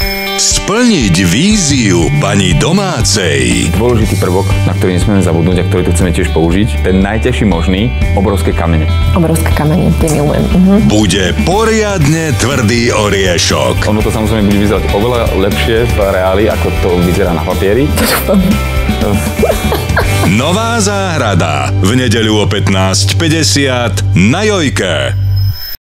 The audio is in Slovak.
Splniť víziu pani domácej. Dôležitý prvok, na ktorý nesmieme zabudnúť a ktorý tu chceme tiež použiť, ten najťažší možný, obrovské kamene. Obrovské kamene, tie milujem. Bude poriadne tvrdý oriešok. Ono to samozrejme bude vyzerať oveľa lepšie v reáli, ako to vyzerá na papieri. Nová záhrada v nedeľu o 15:50 na Jojke.